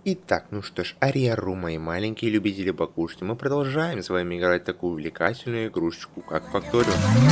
Итак, ну что ж, Ариару, мои маленькие любители покушать, мы продолжаем с вами играть такую увлекательную игрушечку, как Факториум.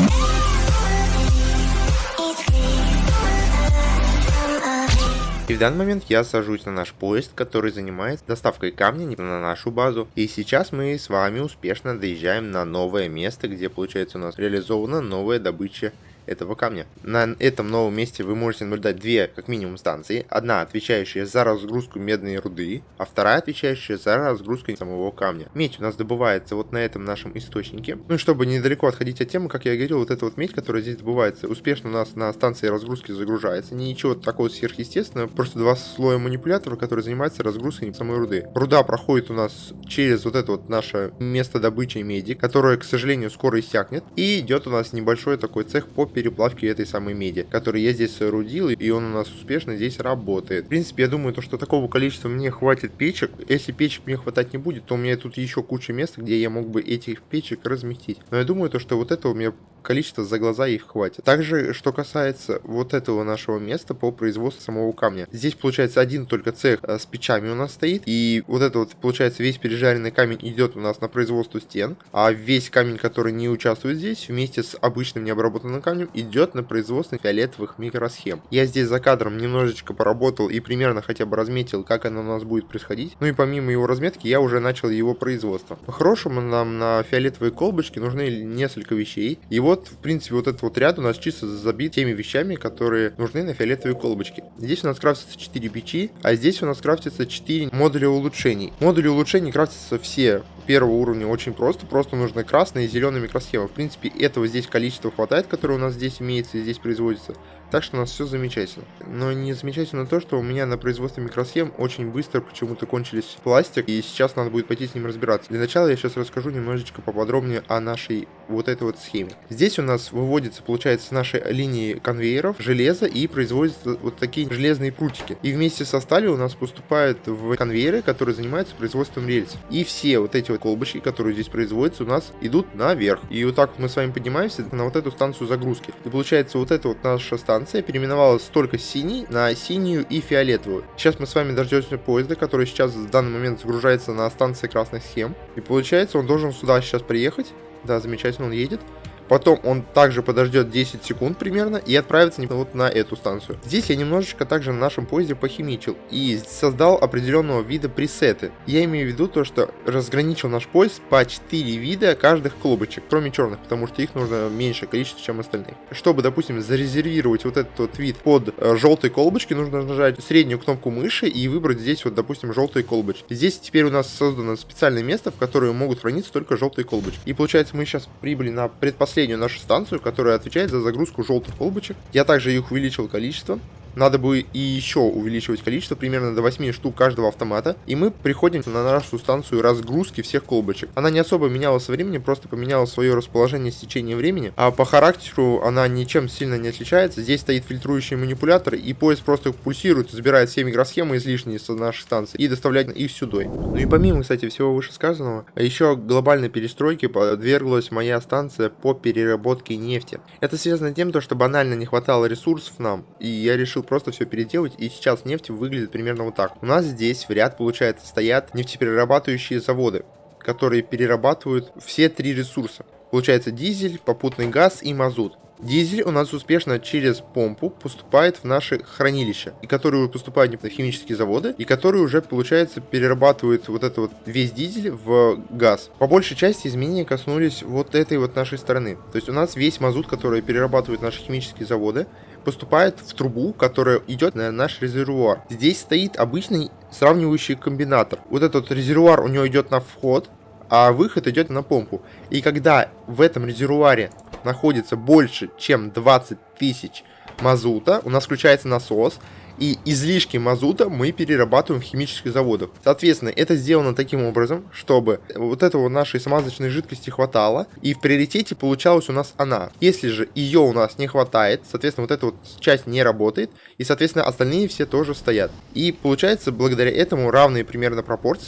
И в данный момент я сажусь на наш поезд, который занимается доставкой камня на нашу базу. И сейчас мы с вами успешно доезжаем на новое место, где, получается, у нас реализована новая добыча этого камня. На этом новом месте вы можете наблюдать две, как минимум, станции. Одна, отвечающая за разгрузку медной руды, а вторая, отвечающая за разгрузку самого камня. Медь у нас добывается вот на этом нашем источнике. Ну и чтобы недалеко отходить от темы, как я говорил, вот эта вот медь, которая здесь добывается, успешно у нас на станции разгрузки загружается. Ничего такого сверхъестественного, просто два слоя манипулятора, которые занимаются разгрузкой самой руды. Руда проходит у нас через вот это вот наше место добычи меди, которое, к сожалению, скоро иссякнет. И идет у нас небольшой такой цех по переплавки этой самой меди, который я здесь соорудил, и он у нас успешно здесь работает. В принципе, я думаю, что такого количества мне хватит печек. Если печек мне хватать не будет, то у меня тут еще куча места, где я мог бы этих печек разместить. Но я думаю, что вот этого у меня количество за глаза их хватит. Также, что касается вот этого нашего места по производству самого камня. Здесь, получается, один только цех с печами у нас стоит, и вот это вот, получается, весь пережаренный камень идет у нас на производство стен, а весь камень, который не участвует здесь, вместе с обычным необработанным камнем, идет на производство фиолетовых микросхем. Я здесь за кадром немножечко поработал и примерно хотя бы разметил, как оно у нас будет происходить. Ну и помимо его разметки, я уже начал его производство. По-хорошему, нам на фиолетовые колбочки нужны несколько вещей, и вот, в принципе, вот этот вот ряд у нас чисто забит теми вещами, которые нужны на фиолетовые колбочки. Здесь у нас крафтится 4 печи, а здесь у нас крафтится 4 модуля улучшений. Модули улучшений крафтятся все первого уровня очень просто нужны красные и зеленые микросхемы. В принципе, этого здесь количество хватает, которое у нас здесь имеется и здесь производится. Так что у нас все замечательно. Но не замечательно то, что у меня на производстве микросхем очень быстро почему-то кончились пластик, и сейчас надо будет пойти с ним разбираться. Для начала я сейчас расскажу немножечко поподробнее о нашей вот этой вот схеме. Здесь у нас выводится, получается, с нашей линии конвейеров железо и производятся вот такие железные прутики. И вместе со сталью у нас поступает в конвейеры, которые занимаются производством рельс. И все вот эти вот колбочки, которые здесь производятся, у нас идут наверх. И вот так вот мы с вами поднимаемся на вот эту станцию загрузки. И получается, вот эта вот наша станция переименовалась только синей на синюю и фиолетовую. Сейчас мы с вами дождемся поезда, который сейчас в данный момент загружается на станции красных схем. И получается, он должен сюда сейчас приехать. Да, замечательно, он едет. Потом он также подождет 10 секунд примерно и отправится вот на эту станцию. Здесь я немножечко также на нашем поезде похимичил и создал определенного вида пресеты. Я имею в виду то, что разграничил наш поезд по 4 вида каждых колбочек, кроме черных, потому что их нужно меньшее количество, чем остальных. Чтобы, допустим, зарезервировать вот этот вот вид под желтой колбочки, нужно нажать среднюю кнопку мыши и выбрать здесь вот, допустим, желтые колбочки. Здесь теперь у нас создано специальное место, в которое могут храниться только желтые колбочки. И получается, мы сейчас прибыли на предпоследнюю нашу станцию, которая отвечает за загрузку желтых колбочек. Я также их увеличил количество. Надо бы и еще увеличивать количество, примерно до 8 штук каждого автомата. И мы приходим на нашу станцию разгрузки всех колбочек. Она не особо менялась со временем, просто поменяла свое расположение с течением времени. А по характеру она ничем сильно не отличается. Здесь стоит фильтрующий манипулятор, и поезд просто пульсирует, забирает все микросхемы излишние с нашей станции и доставляет их сюда. Ну и помимо, кстати, всего вышесказанного, еще глобальной перестройке подверглась моя станция по переработке нефти. Это связано с тем, что банально не хватало ресурсов нам, и я решил просто все переделать, и сейчас нефть выглядит примерно вот так. У нас здесь в ряд, получается, стоят нефтеперерабатывающие заводы, которые перерабатывают все три ресурса. Получается дизель, попутный газ и мазут. Дизель у нас успешно через помпу поступает в наши хранилища, и которые поступают на химические заводы, и которые уже, получается, перерабатывают вот это вот весь дизель в газ. По большей части изменения коснулись вот этой вот нашей стороны. То есть у нас весь мазут, который перерабатывают наши химические заводы, поступает в трубу, которая идет на наш резервуар. Здесь стоит обычный сравнивающий комбинатор. Вот этот резервуар у него идет на вход, а выход идет на помпу. И когда в этом резервуаре находится больше, чем 20 тысяч мазута, у нас включается насос, и излишки мазута мы перерабатываем в химических заводах. Соответственно, это сделано таким образом, чтобы вот этого нашей смазочной жидкости хватало, и в приоритете получалась у нас она. Если же ее у нас не хватает, соответственно, вот эта вот часть не работает, и, соответственно, остальные все тоже стоят. И получается, благодаря этому равные примерно пропорции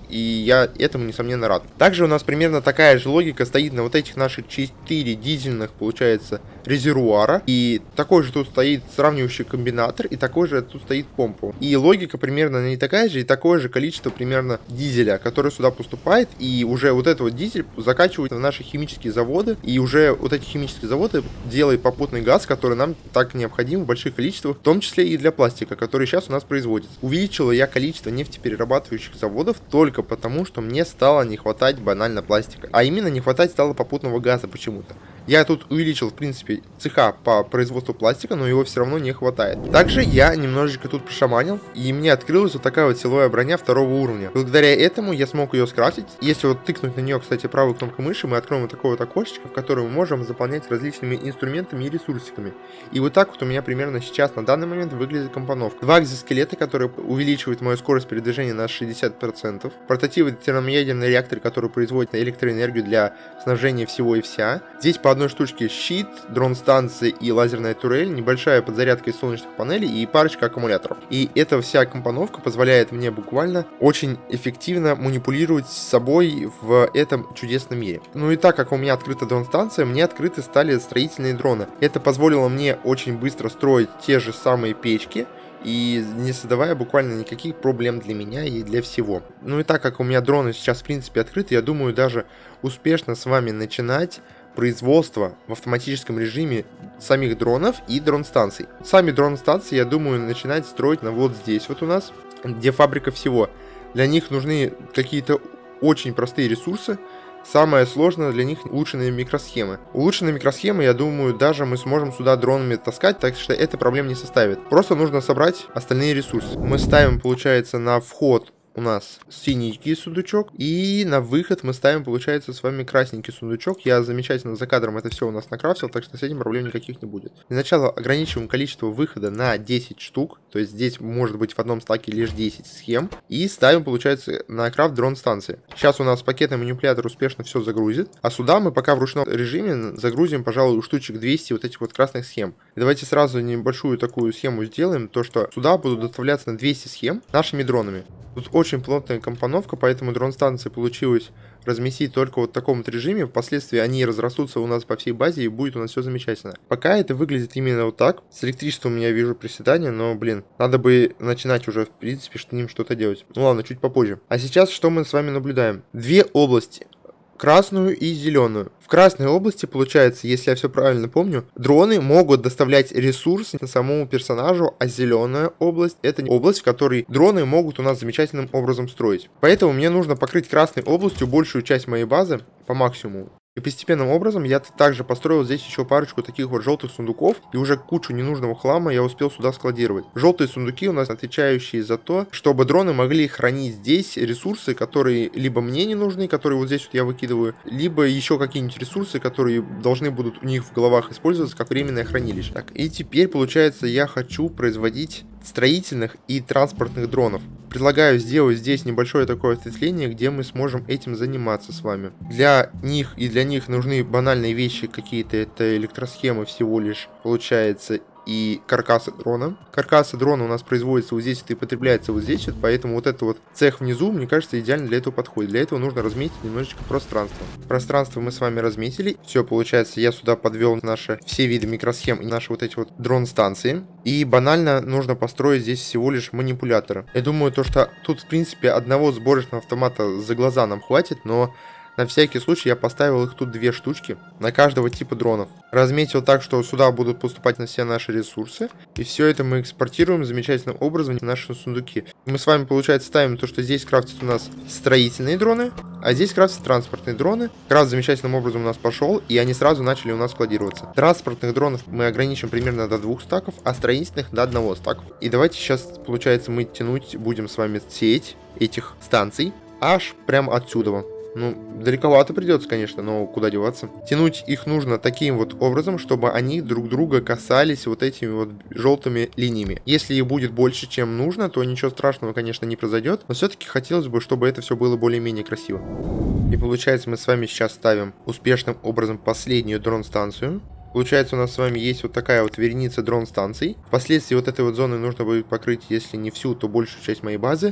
и я этому, несомненно, рад. Также у нас примерно такая же логика стоит на вот этих наших 4 дизельных, получается, резервуара, и такой же тут стоит сравнивающий комбинатор, и такой же тут стоит помпа. И логика примерно не такая же, и такое же количество примерно дизеля, который сюда поступает, и уже вот этот вот дизель закачивают в наши химические заводы, и уже вот эти химические заводы делают попутный газ, который нам так необходим в больших количествах, в том числе и для пластика, который сейчас у нас производится. Увеличила я количество нефтеперерабатывающих заводов только потому, что мне стало не хватать банально пластика, а именно не хватать стало попутного газа почему-то. Я тут увеличил, в принципе, цеха по производству пластика, но его все равно не хватает. Также я немножечко тут пошаманил, и мне открылась вот такая вот силовая броня 2-го уровня. Благодаря этому я смог ее скрафтить. Если вот тыкнуть на нее, кстати, правой кнопкой мыши, мы откроем вот такое вот окошечко, в которое мы можем заполнять различными инструментами и ресурсиками. И вот так вот у меня примерно сейчас на данный момент выглядит компоновка. 2 экзоскелета, которые увеличивают мою скорость передвижения на 60%. Портативный термоядерный реактор, который производит электроэнергию для снабжения всего и вся. Здесь по одной штучке щит, дрон-станция и лазерная турель, небольшая подзарядка из солнечных панелей и парочка аккумуляторов. И эта вся компоновка позволяет мне буквально очень эффективно манипулировать с собой в этом чудесном мире. Ну и так как у меня открыта дрон-станция, мне открыты стали строительные дроны. Это позволило мне очень быстро строить те же самые печки, и не создавая буквально никаких проблем для меня и для всего. Ну и так как у меня дроны сейчас в принципе открыты, я думаю даже успешно с вами начинать производство в автоматическом режиме самих дронов и дрон-станций. Сами дрон-станции, я думаю, начинать строить на вот здесь вот у нас, где фабрика всего. Для них нужны какие-то очень простые ресурсы. Самое сложное для них улучшенные микросхемы. Улучшенные микросхемы, я думаю, даже мы сможем сюда дронами таскать, так что это проблем не составит. Просто нужно собрать остальные ресурсы. Мы ставим, получается, на вход у нас синенький сундучок, и на выход мы ставим, получается, с вами красненький сундучок. Я замечательно за кадром это все у нас накрафтил, так что с этим проблем никаких не будет. Для начала ограничиваем количество выхода на 10 штук, то есть здесь может быть в одном стаке лишь 10 схем, и ставим, получается, на крафт дрон станции. Сейчас у нас пакетный манипулятор успешно все загрузит, а сюда мы пока в ручном режиме загрузим, пожалуй, штучек 200 вот этих вот красных схем. И давайте сразу небольшую такую схему сделаем, то что сюда будут доставляться на 200 схем нашими дронами. Тут очень плотная компоновка, поэтому дрон-станции получилось разместить только вот в таком вот режиме. Впоследствии они разрастутся у нас по всей базе, и будет у нас все замечательно. Пока это выглядит именно вот так. С электричеством я вижу приседания, но, блин, надо бы начинать уже, в принципе, с ним что-то делать. Ну ладно, чуть попозже. А сейчас что мы с вами наблюдаем? Две области. Красную и зеленую. В красной области, получается, если я все правильно помню, дроны могут доставлять ресурсы на самому персонажу, а зеленая область — это область, в которой дроны могут у нас замечательным образом строить. Поэтому мне нужно покрыть красной областью большую часть моей базы по максимуму. И постепенным образом я также построил здесь еще парочку таких вот желтых сундуков, и уже кучу ненужного хлама я успел сюда складировать. Желтые сундуки у нас отвечающие за то, чтобы дроны могли хранить здесь ресурсы, которые либо мне не нужны, которые вот здесь вот я выкидываю, либо еще какие-нибудь ресурсы, которые должны будут у них в головах использоваться как временное хранилище. Так, и теперь, получается, я хочу производить строительных и транспортных дронов. Предлагаю сделать здесь небольшое такое ответвление, где мы сможем этим заниматься с вами. Для них и для них нужны банальные вещи какие-то, это электросхемы всего лишь, получается, и каркасы дрона. Каркасы дрона у нас производятся вот здесь вот и потребляются вот здесь вот, поэтому вот этот вот цех внизу, мне кажется, идеально для этого подходит. Для этого нужно разметить немножечко пространство. Пространство мы с вами разметили. Все, получается, я сюда подвел наши все виды микросхем и наши вот эти вот дрон-станции. И банально нужно построить здесь всего лишь манипуляторы. Я думаю, то, что тут, в принципе, одного сборочного автомата за глаза нам хватит, но на всякий случай я поставил их тут 2 штучки на каждого типа дронов. Разметил так, что сюда будут поступать на все наши ресурсы. И все это мы экспортируем замечательным образом в наши сундуки. Мы с вами, получается, ставим то, что здесь крафтятся у нас строительные дроны, а здесь крафтятся транспортные дроны. Крафт замечательным образом у нас пошел, и они сразу начали у нас складироваться. Транспортных дронов мы ограничим примерно до 2 стаков, а строительных до 1 стака. И давайте сейчас, получается, мы тянуть будем с вами сеть этих станций аж прям отсюда. Ну, далековато придется, конечно, но куда деваться. Тянуть их нужно таким вот образом, чтобы они друг друга касались вот этими вот желтыми линиями. Если их будет больше, чем нужно, то ничего страшного, конечно, не произойдет. Но все-таки хотелось бы, чтобы это все было более-менее красиво. И получается, мы с вами сейчас ставим успешным образом последнюю дрон-станцию. Получается, у нас с вами есть вот такая вот вереница дрон-станций. Впоследствии вот этой вот зоны нужно будет покрыть, если не всю, то большую часть моей базы.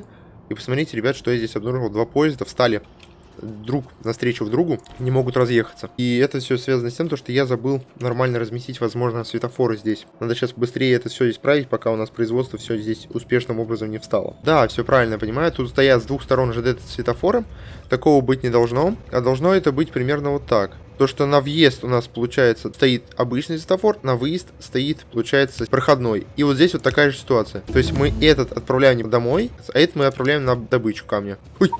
И посмотрите, ребят, что я здесь обнаружил. Два поезда встали друг навстречу в другу, не могут разъехаться. И это все связано с тем, что я забыл нормально разместить, возможно, светофоры здесь. Надо сейчас быстрее это все исправить, пока у нас производство все здесь успешным образом не встало. Да, все правильно понимаю. Тут стоят с двух сторон ЖД светофоры. Такого быть не должно. А должно это быть примерно вот так. То, что на въезд у нас, получается, стоит обычный светофор, на выезд стоит, получается, проходной. И вот здесь вот такая же ситуация. То есть мы этот отправляем домой, а этот мы отправляем на добычу камня. Ой.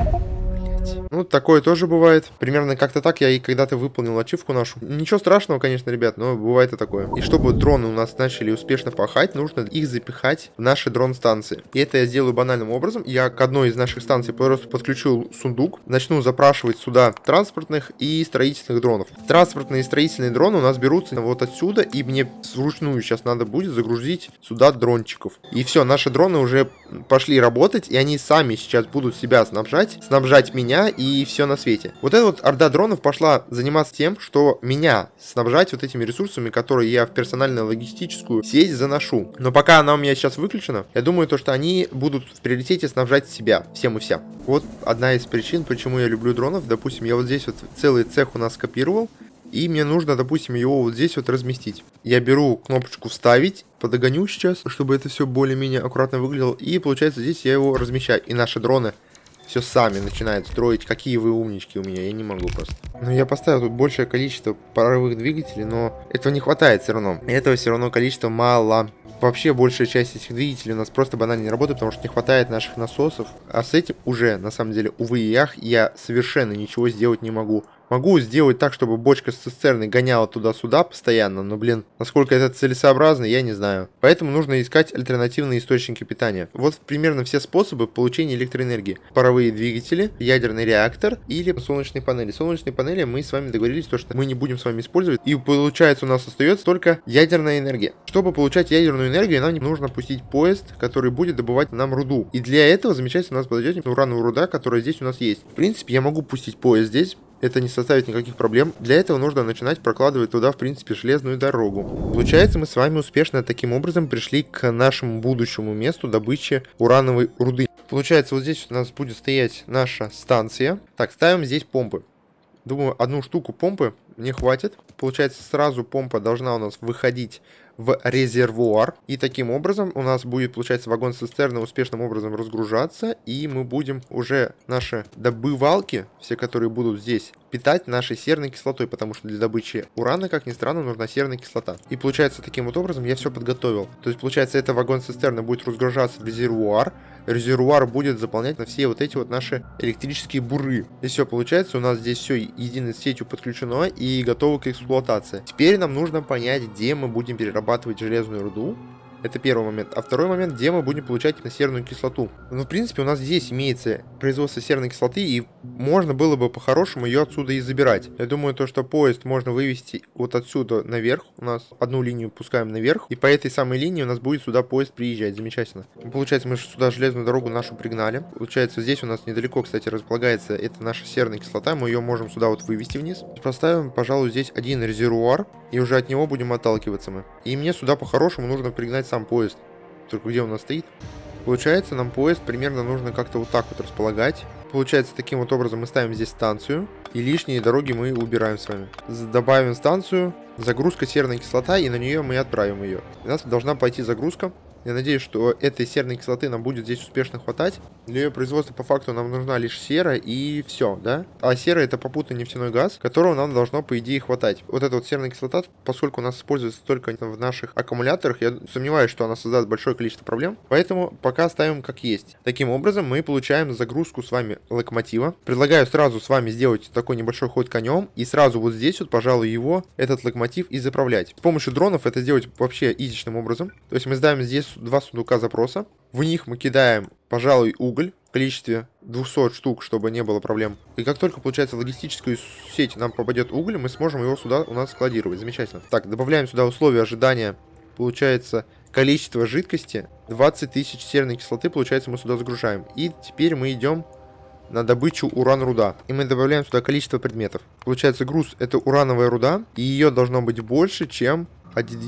Ну, такое тоже бывает. Примерно как-то так я и когда-то выполнил ачивку нашу. Ничего страшного, конечно, ребят, но бывает и такое. И чтобы дроны у нас начали успешно пахать, нужно их запихать в наши дрон-станции. И это я сделаю банальным образом. Я к одной из наших станций просто подключу сундук, начну запрашивать сюда транспортных и строительных дронов. Транспортные и строительные дроны у нас берутся вот отсюда, и мне вручную сейчас надо будет загрузить сюда дрончиков. И все, наши дроны уже пошли работать, и они сами сейчас будут себя снабжать меня и все на свете. Вот эта вот орда дронов пошла заниматься тем, что меня снабжать вот этими ресурсами, которые я в персонально-логистическую сеть заношу. Но пока она у меня сейчас выключена, я думаю, то, что они будут в приоритете снабжать себя, всем и вся. Вот одна из причин, почему я люблю дронов. Допустим, я вот здесь вот целый цех у нас скопировал, и мне нужно, допустим, его вот здесь вот разместить. Я беру кнопочку «Вставить», подогоню сейчас, чтобы это все более-менее аккуратно выглядело, и получается здесь я его размещаю. И наши дроны все сами начинают строить. Какие вы умнички у меня, я не могу просто. Но я поставил тут большее количество паровых двигателей, но этого не хватает все равно. Этого все равно количества мало. Вообще большая часть этих двигателей у нас просто банально не работает, потому что не хватает наших насосов. А с этим уже, на самом деле, увы и ах, я совершенно ничего сделать не могу. Могу сделать так, чтобы бочка с цистерной гоняла туда-сюда постоянно, но, блин, насколько это целесообразно, я не знаю. Поэтому нужно искать альтернативные источники питания. Вот примерно все способы получения электроэнергии. Паровые двигатели, ядерный реактор или солнечные панели. Солнечные панели мы с вами договорились, что мы не будем с вами использовать. И получается у нас остается только ядерная энергия. Чтобы получать ядерную энергию, нам нужно пустить поезд, который будет добывать нам руду. И для этого замечательно у нас подойдет урановая руда, которая здесь у нас есть. В принципе, я могу пустить поезд здесь. Это не составит никаких проблем. Для этого нужно начинать прокладывать туда, в принципе, железную дорогу. Получается, мы с вами успешно таким образом пришли к нашему будущему месту добычи урановой руды. Получается, вот здесь у нас будет стоять наша станция. Так, ставим здесь помпы. Думаю, одну штуку помпы мне хватит. Получается, сразу помпа должна у нас выходить в резервуар. И таким образом у нас будет, получается, вагон-цистерна успешным образом разгружаться. И мы будем уже наши добывалки, все, которые будут здесь, питать нашей серной кислотой. Потому что для добычи урана, как ни странно, нужна серная кислота. И получается, таким вот образом я все подготовил. То есть, получается, эта вагон-цистерна будет разгружаться в резервуар. Резервуар будет заполнять на все вот эти вот наши электрические буры. И все, получается, у нас здесь все единой сетью подключено и готово к эксплуатации. Теперь нам нужно понять, где мы будем перерабатывать железную руду. Это первый момент. А второй момент, где мы будем получать серную кислоту. Ну, в принципе, у нас здесь имеется производство серной кислоты, и можно было бы по-хорошему ее отсюда и забирать. Я думаю, то, что поезд можно вывести вот отсюда наверх. У нас одну линию пускаем наверх, и по этой самой линии у нас будет сюда поезд приезжать. Замечательно. Получается, мы сюда железную дорогу нашу пригнали. Получается, здесь у нас недалеко, кстати, располагается эта наша серная кислота. Мы ее можем сюда вот вывести вниз. Поставим, пожалуй, здесь один резервуар, и уже от него будем отталкиваться мы. И мне сюда по-хорошему нужно пригнать сам поезд. Только где у нас стоит? Получается, нам поезд примерно нужно как-то вот так вот располагать. Получается, таким вот образом мы ставим здесь станцию. И лишние дороги мы убираем с вами. Добавим станцию. Загрузка серной кислота, и на нее мы отправим ее. У нас должна пойти загрузка. Я надеюсь, что этой серной кислоты нам будет здесь успешно хватать. Для ее производства по факту нам нужна лишь сера и все, да? А сера — это попутный нефтяной газ, которого нам должно по идее хватать. Вот эта вот серная кислота, поскольку у нас используется только в наших аккумуляторах, я сомневаюсь, что она создаст большое количество проблем. Поэтому пока ставим как есть. Таким образом мы получаем загрузку с вами локомотива. Предлагаю сразу с вами сделать такой небольшой ход конем и сразу вот здесь вот, пожалуй, этот локомотив и заправлять. С помощью дронов это сделать вообще изичным образом. То есть мы ставим здесь два сундука запроса. В них мы кидаем, пожалуй, уголь в количестве 200 штук, чтобы не было проблем. И как только, получается, в логистическую сеть нам попадет уголь, мы сможем его сюда у нас складировать. Замечательно. Так, добавляем сюда условия ожидания. Получается, количество жидкости 20 тысяч серной кислоты, получается, мы сюда загружаем. И теперь мы идем на добычу уран-руда. И мы добавляем сюда количество предметов. Получается, груз — это урановая руда, и ее должно быть больше, чем 1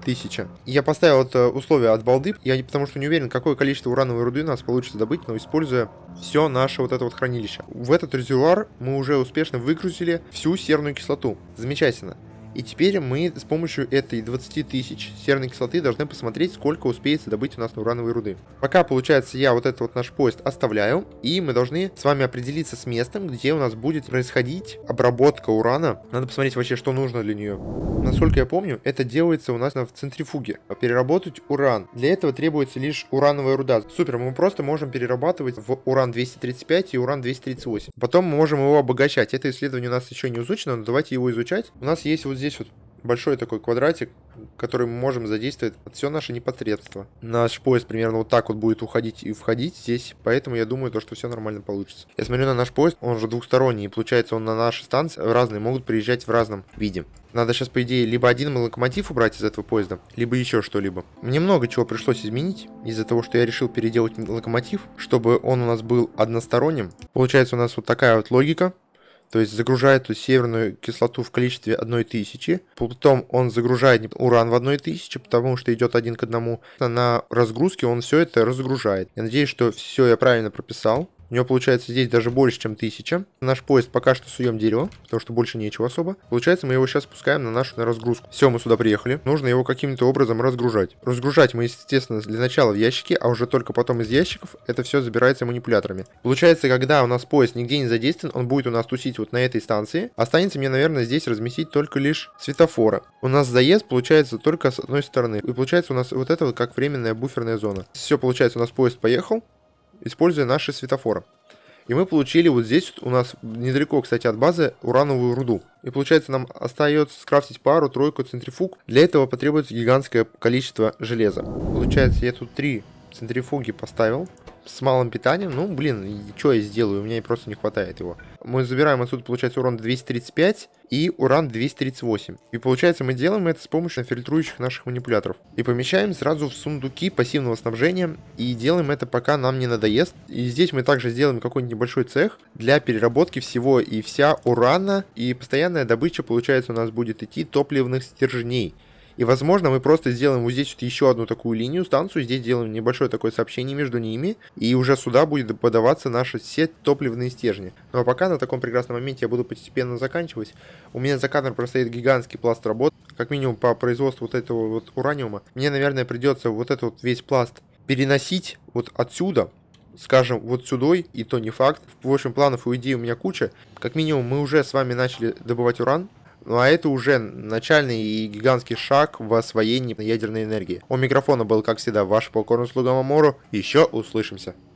1000. Я поставил это условие от балды, потому что не уверен, какое количество урановой руды у нас получится добыть, но используя все наше вот это вот хранилище. В этот резервуар мы уже успешно выгрузили всю серную кислоту. Замечательно. И теперь мы с помощью этой 20 тысяч серной кислоты должны посмотреть, сколько успеется добыть у нас на урановой руды. Пока, получается, я вот этот вот наш поезд оставляю, и мы должны с вами определиться с местом, где у нас будет происходить обработка урана. Надо посмотреть вообще, что нужно для нее. Насколько я помню, это делается у нас в центрифуге. Переработать уран. Для этого требуется лишь урановая руда. Супер, мы просто можем перерабатывать в уран-235 и уран-238. Потом мы можем его обогащать. Это исследование у нас еще не изучено, но давайте его изучать. У нас есть вот здесь вот большой такой квадратик, который мы можем задействовать все наше непосредство. Наш поезд примерно вот так вот будет уходить и входить здесь, поэтому я думаю, что все нормально получится. Я смотрю на наш поезд, он же двухсторонний, и получается он на наши станции разные, могут приезжать в разном виде. Надо сейчас, по идее, либо один локомотив убрать из этого поезда, либо еще что-либо. Мне много чего пришлось изменить из-за того, что я решил переделать локомотив, чтобы он у нас был односторонним. Получается у нас вот такая вот логика. То есть загружает эту северную кислоту в количестве 1000. Потом он загружает уран в 1000, потому что идет 1 к 1. На разгрузке он все это разгружает. Я надеюсь, что все я правильно прописал. У него получается здесь даже больше, чем 1000. Наш поезд пока что суем дерево, потому что больше нечего особо. Получается, мы его сейчас спускаем на нашу разгрузку. Все, мы сюда приехали. Нужно его каким-то образом разгружать. Разгружать мы, естественно, для начала в ящики, а уже только потом из ящиков это все забирается манипуляторами. Получается, когда у нас поезд нигде не задействован, он будет у нас тусить вот на этой станции. Останется мне, наверное, здесь разместить только лишь светофоры. У нас заезд получается только с одной стороны. И получается у нас вот это вот как временная буферная зона. Все, получается, у нас поезд поехал, используя наши светофоры. И мы получили вот здесь вот у нас недалеко, кстати, от базы урановую руду. И получается, нам остается скрафтить пару-тройку центрифуг. Для этого потребуется гигантское количество железа. Получается, я тут 3 центрифуги поставил с малым питанием. Ну, блин, что я сделаю? У меня просто не хватает его. Мы забираем отсюда, получается, уран 235 и уран 238. И получается, мы делаем это с помощью фильтрующих наших манипуляторов. И помещаем сразу в сундуки пассивного снабжения. И делаем это, пока нам не надоест. И здесь мы также сделаем какой-нибудь небольшой цех для переработки всего и вся урана. И постоянная добыча, получается, у нас будет идти топливных стержней. И, возможно, мы просто сделаем вот здесь вот еще одну такую линию, станцию, здесь делаем небольшое такое сообщение между ними, и уже сюда будет подаваться наши все топливные стержни. Ну а пока на таком прекрасном моменте я буду постепенно заканчивать. У меня за кадром простоит гигантский пласт работ, как минимум по производству вот этого вот ураниума. Мне, наверное, придется вот этот вот весь пласт переносить вот отсюда, скажем, вот сюда, и то не факт. В общем, планов и идей у меня куча. Как минимум, мы уже с вами начали добывать уран. Ну а это уже начальный и гигантский шаг в освоении ядерной энергии. У микрофона был, как всегда, ваш покорный слуга Мамору. Еще услышимся.